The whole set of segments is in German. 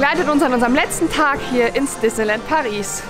begleitet uns an unserem letzten Tag hier ins Disneyland Paris.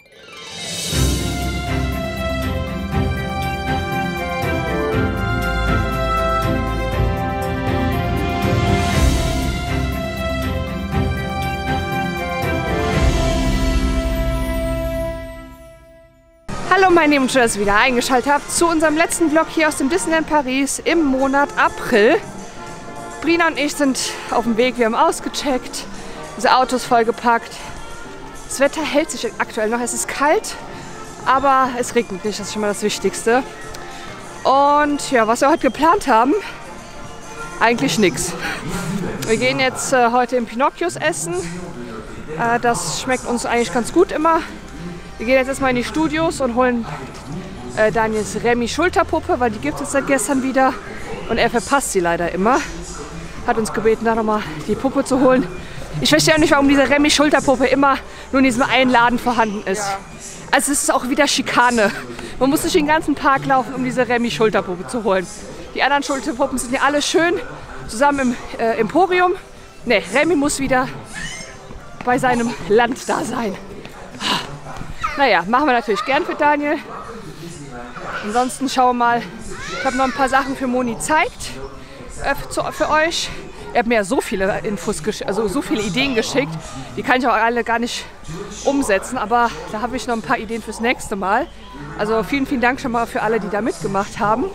Hallo meine Lieben, schön, dass ihr wieder eingeschaltet habt zu unserem letzten Vlog hier aus dem Disneyland Paris im Monat April. Brina und ich sind auf dem Weg, wir haben ausgecheckt, unser Auto ist vollgepackt. Das Wetter hält sich aktuell noch, es ist kalt, aber es regnet nicht, das ist schon mal das Wichtigste. Und ja, was wir heute geplant haben, eigentlich nichts. Wir gehen jetzt heute im Pinocchios essen, das schmeckt uns eigentlich ganz gut immer. Wir gehen jetzt erstmal in die Studios und holen Daniels Remy Schulterpuppe, weil die gibt es seit gestern wieder und er verpasst sie leider immer. Hat uns gebeten, da nochmal die Puppe zu holen. Ich verstehe auch nicht, warum diese Remy Schulterpuppe immer nur in diesem einen Laden vorhanden ist. Also es ist auch wieder Schikane. Man muss nicht den ganzen Park laufen, um diese Remy Schulterpuppe zu holen. Die anderen Schulterpuppen sind ja alle schön zusammen im Emporium. Ne, Remy muss wieder bei seinem Land da sein. Naja, machen wir natürlich gern für Daniel. Ansonsten schauen wir mal. Ich habe noch ein paar Sachen für Moni gezeigt für euch. Ihr habt mir ja so viele Infos, also so viele Ideen geschickt. Die kann ich auch alle gar nicht umsetzen, aber da habe ich noch ein paar Ideen fürs nächste Mal. Also vielen, vielen Dank schon mal für alle, die da mitgemacht haben.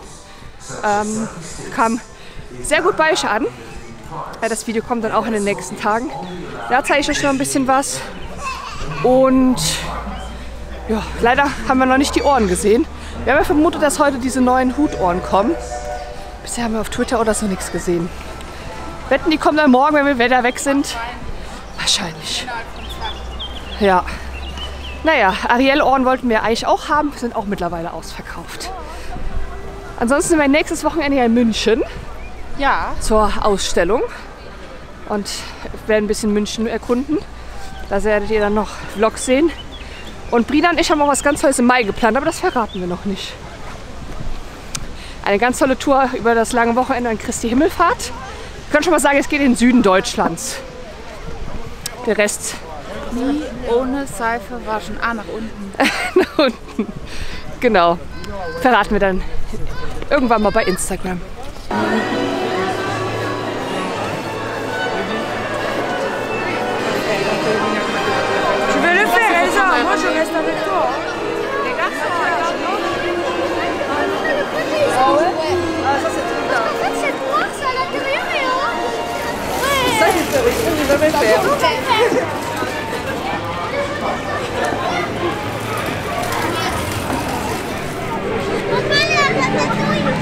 Kam sehr gut bei euch an. Ja, das Video kommt dann auch in den nächsten Tagen. Da zeige ich euch noch ein bisschen was. Und ja, leider haben wir noch nicht die Ohren gesehen. Wir haben ja vermutet, dass heute diese neuen Hutohren kommen. Bisher haben wir auf Twitter oder so nichts gesehen. Wetten, die kommen dann morgen, wenn wir wieder weg sind? Wahrscheinlich. Ja. Naja, Ariel-Ohren wollten wir eigentlich auch haben, sind auch mittlerweile ausverkauft. Ansonsten sind wir nächstes Wochenende hier in München. Ja. Zur Ausstellung. Und werden ein bisschen München erkunden. Da werdet ihr dann noch Vlogs sehen. Und Brina und ich haben auch was ganz Tolles im Mai geplant, aber das verraten wir noch nicht. Eine ganz tolle Tour über das lange Wochenende an Christi Himmelfahrt. Ich kann schon mal sagen, es geht in den Süden Deutschlands. Der Rest. Nie ohne Seife waschen. Nach unten. Nach unten. Genau. Verraten wir dann irgendwann mal bei Instagram. Moi je reste avec toi. Les garçons, ah ouais? Ah ça c'est trop bien. En fait c'est noir, c'est à l'intérieur et ouais. Ça j'ai jamais fait. On peut aller à Ratatouille.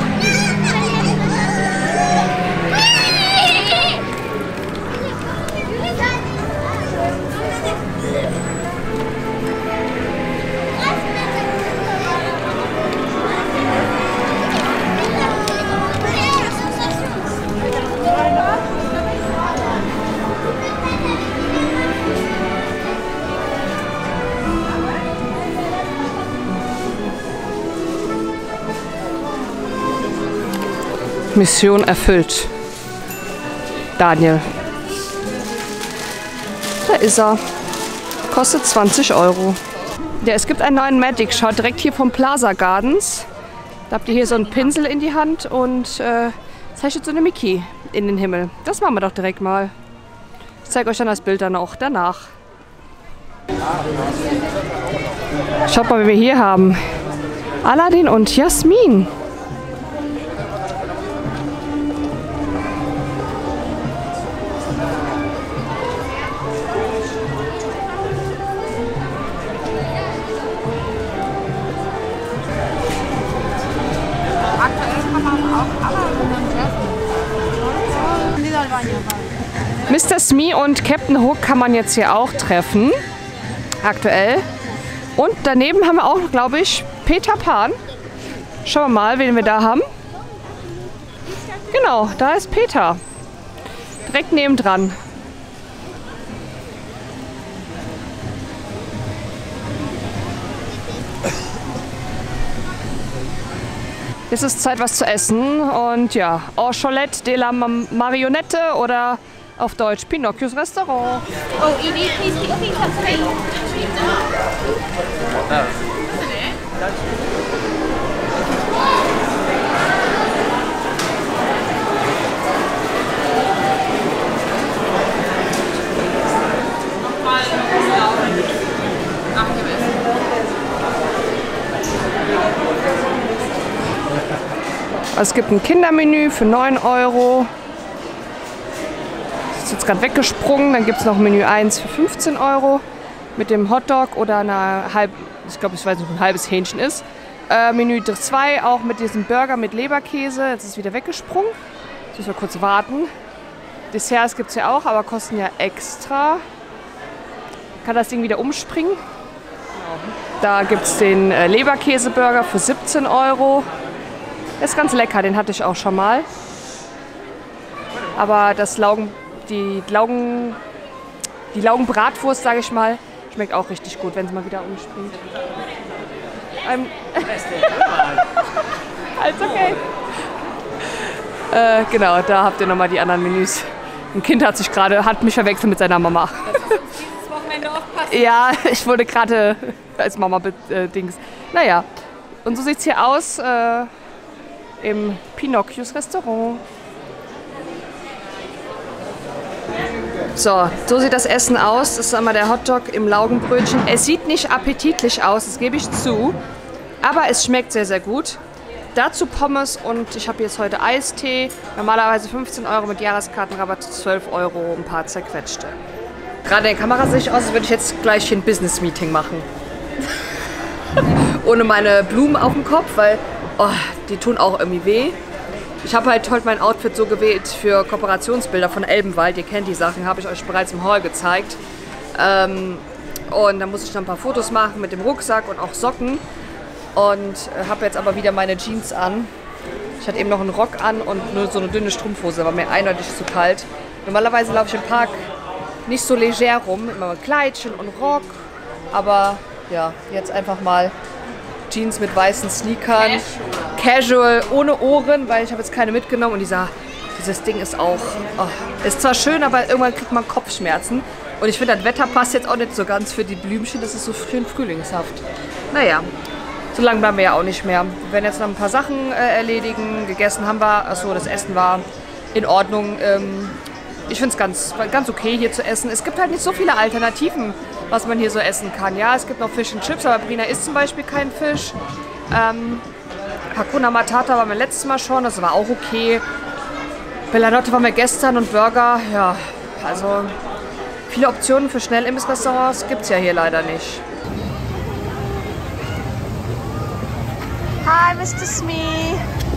Mission erfüllt. Daniel. Da ist er. Kostet 20 €. Ja, es gibt einen neuen Magic Shot direkt hier vom Plaza Gardens. Da habt ihr hier so einen Pinsel in die Hand und zeichnet so eine Mickey in den Himmel. Das machen wir doch direkt mal. Ich zeige euch dann das Bild dann auch danach. Schaut mal, wie wir hier haben. Aladdin und Jasmin. Mr. Smee und Captain Hook kann man jetzt hier auch treffen, aktuell. Und daneben haben wir auch, glaube ich, Peter Pan. Schauen wir mal, wen wir da haben. Genau, da ist Peter. Direkt nebendran. Es ist Zeit, was zu essen. Und ja, Enchilade de la Marionnette oder Auf Deutsch Pinocchios Restaurant. Oh, Edie, please keep your feet up, please. Es gibt ein Kindermenü für 9 €. Das ist jetzt gerade weggesprungen. Dann gibt es noch Menü 1 für 15 € mit dem Hotdog oder einer ich glaube, ich weiß nicht, ein halbes Hähnchen ist. Menü 2 auch mit diesem Burger mit Leberkäse. Jetzt ist es wieder weggesprungen. Jetzt müssen wir kurz warten. Desserts gibt es ja auch, aber kosten ja extra. Kann das Ding wieder umspringen. Da gibt es den Leberkäseburger für 17 €. Ist ganz lecker, den hatte ich auch schon mal. Aber die Laugenbratwurst, sage ich mal, schmeckt auch richtig gut, wenn sie mal wieder umspringt. Alles okay. Genau, da habt ihr nochmal die anderen Menüs. Ein Kind hat mich verwechselt mit seiner Mama. Dieses Wochenende oft passiert. Ja, ich wurde gerade als Mama Dings. Naja, und so sieht es hier aus im Pinocchios Restaurant. So sieht das Essen aus. Das ist einmal der Hotdog im Laugenbrötchen. Es sieht nicht appetitlich aus, das gebe ich zu. Aber es schmeckt sehr, sehr gut. Dazu Pommes und ich habe jetzt heute Eistee. Normalerweise 15 € mit Jahreskartenrabatt, 12 € ein paar zerquetschte. Gerade in der Kamera sehe ich aus, als würde ich jetzt gleich ein Business-Meeting machen. Ohne meine Blumen auf dem Kopf, weil die tun auch irgendwie weh. Ich habe halt heute mein Outfit so gewählt für Kooperationsbilder von Elbenwald. Ihr kennt die Sachen, habe ich euch bereits im Haul gezeigt. Und dann muss ich noch ein paar Fotos machen mit dem Rucksack und auch Socken. Und habe jetzt aber wieder meine Jeans an. Ich hatte eben noch einen Rock an und nur so eine dünne Strumpfhose, war mir eindeutig zu kalt. Normalerweise laufe ich im Park nicht so leger rum, immer mit Kleidchen und Rock. Aber ja, jetzt einfach mal Jeans mit weißen Sneakern. Casual, ohne Ohren, weil ich habe jetzt keine mitgenommen. Und dieses Ding ist auch, ist zwar schön, aber irgendwann kriegt man Kopfschmerzen. Und ich finde, das Wetter passt jetzt auch nicht so ganz für die Blümchen. Das ist so schön frühlingshaft. Naja, so lange bleiben wir ja auch nicht mehr. Wir werden jetzt noch ein paar Sachen erledigen. Gegessen haben wir. Achso, das Essen war in Ordnung. Ich finde es ganz okay hier zu essen. Es gibt halt nicht so viele Alternativen, was man hier so essen kann. Ja, es gibt noch Fish and Chips, aber Brina isst zum Beispiel keinen Fisch. Hakuna Matata waren wir letztes Mal schon, das war auch okay. Bellanotte waren wir gestern und Burger, ja, also viele Optionen für Schnellimbissrestaurants gibt es ja hier leider nicht. Hi, Mr. Smee.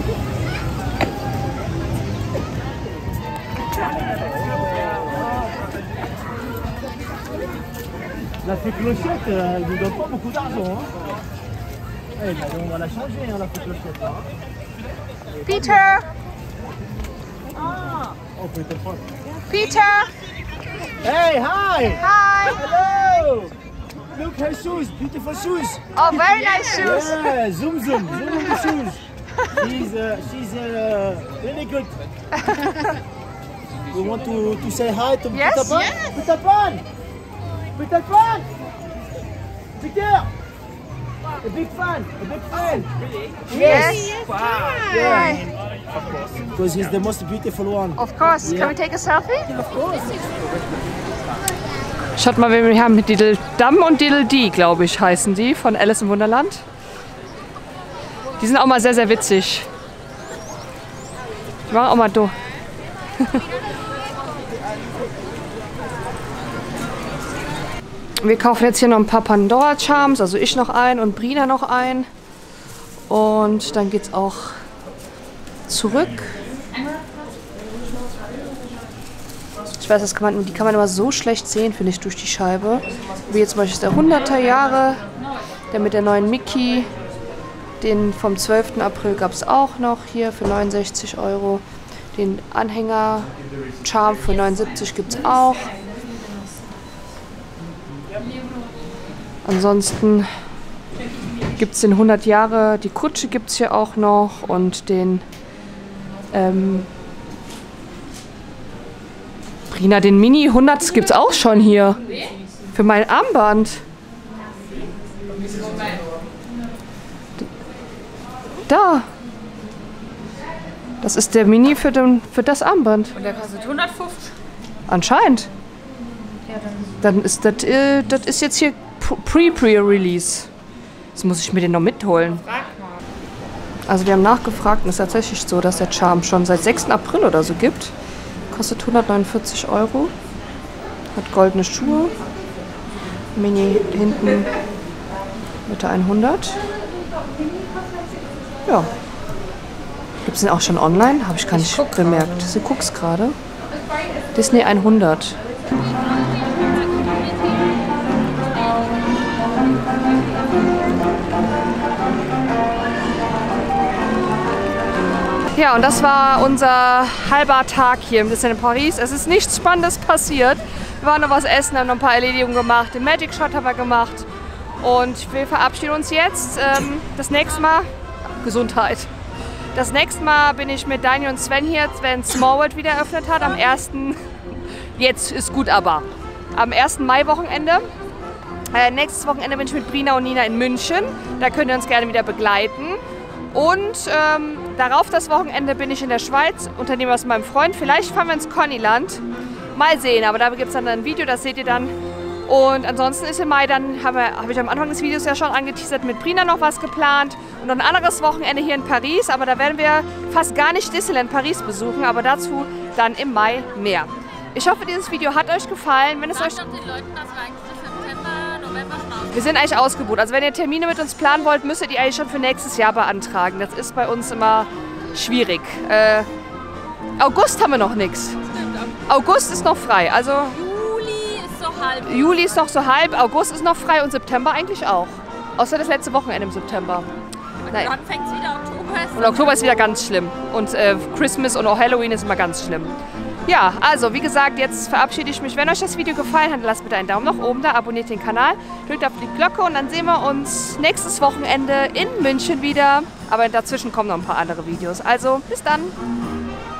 La fée clochette, elle ne donne pas beaucoup d'argent. Hein. Eh ben, on va la changer, hein, la fée clochette. Hein. Peter! Oh, peut-être pas. Peter! Hey, hi! Hi! Hello! Look her shoes, beautiful shoes. Oh, very nice shoes. Yeah, zoom the shoes. She's really good. You want to say hi to Yes, Peter Pan? yes. Peter Pan! Peter Pan! Peter! A big fan! Yes. Wow. Yeah. Because he's the most beautiful one. Of course. Yeah. Can we take a selfie? Of course. Schaut mal, wen wir haben mit Diddle Dum und Diddle Dee, glaube ich, heißen die, von Alice im Wunderland. Die sind auch mal sehr, sehr witzig. Die machen auch mal do. Wir kaufen jetzt hier noch ein paar Pandora Charms, also ich noch ein und Brina noch ein. Und dann geht's auch zurück. Ich weiß, die kann man immer so schlecht sehen, finde ich, durch die Scheibe. Wie jetzt zum Beispiel der 100er Jahre, der mit der neuen Mickey. Den vom 12. April gab es auch noch hier für 69 €. Den Anhänger Charm für 79 gibt es auch. Ansonsten gibt es den 100 Jahre, die Kutsche gibt es hier auch noch und den Brina, den Mini 100 gibt's auch schon hier. Für mein Armband. Da. Das ist der Mini für das Armband. Und der kostet 150. Anscheinend. Ja, Dann ist das ist jetzt hier Pre-Release. Jetzt muss ich mir den noch mitholen. frag mal. Also wir haben nachgefragt und es ist tatsächlich so, dass der Charm schon seit 6. April oder so gibt. Kostet 149 €. Hat goldene Schuhe. Mini hinten Mitte 100. Ja. Gibt es den auch schon online? Habe ich gar nicht bemerkt. Sie guckt's gerade. Disney 100. Ja, und das war unser halber Tag hier im Disneyland Paris. Es ist nichts Spannendes passiert. Wir waren noch was essen, haben noch ein paar Erledigungen gemacht. Den Magic Shot haben wir gemacht. Und wir verabschieden uns jetzt. Das nächste Mal, Gesundheit. Das nächste Mal bin ich mit Daniel und Sven hier, wenn Small World wieder eröffnet hat. Am 1. Jetzt ist gut, aber am 1. Mai-Wochenende. Nächstes Wochenende bin ich mit Brina und Nina in München. Da könnt ihr uns gerne wieder begleiten. Und darauf das Wochenende bin ich in der Schweiz, unternehme was mit meinem Freund. Vielleicht fahren wir ins Connyland. Mal sehen, aber da gibt es dann ein Video, das seht ihr dann. Und ansonsten ist im Mai dann, habe ich am Anfang des Videos ja schon angeteasert, mit Brina noch was geplant. Und noch ein anderes Wochenende hier in Paris, aber da werden wir fast gar nicht Disneyland Paris besuchen, aber dazu dann im Mai mehr. Ich hoffe, dieses Video hat euch gefallen. Wenn es euch... Sag doch den Leuten, dass wir eigentlich September, November schon ausgebucht. Wir sind eigentlich ausgebucht. Also wenn ihr Termine mit uns planen wollt, müsst ihr die eigentlich schon für nächstes Jahr beantragen. Das ist bei uns immer schwierig. August haben wir noch nichts. August ist noch frei. Also Juli ist so halb. Juli ist noch so halb, August ist noch frei und September eigentlich auch. Außer das letzte Wochenende im September. Nein. Dann fängt es wieder Oktober. Und Oktober ist wieder ganz schlimm. Und Christmas und auch Halloween ist immer ganz schlimm. Ja, also wie gesagt, jetzt verabschiede ich mich. Wenn euch das Video gefallen hat, lasst bitte einen Daumen nach oben da, abonniert den Kanal, drückt auf die Glocke und dann sehen wir uns nächstes Wochenende in München wieder. Aber dazwischen kommen noch ein paar andere Videos. Also bis dann!